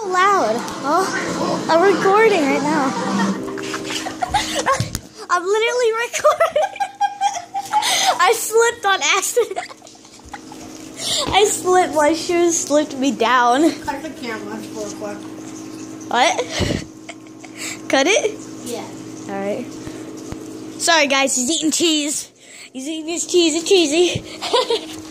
loud. Oh, I'm recording right now. I'm literally recording. I slipped on accident. I slipped. My shoes slipped me down. Cut the camera for quick. What? Cut it? Yeah. Alright. Sorry guys, he's eating cheese. He's eating his cheese. It's cheesy.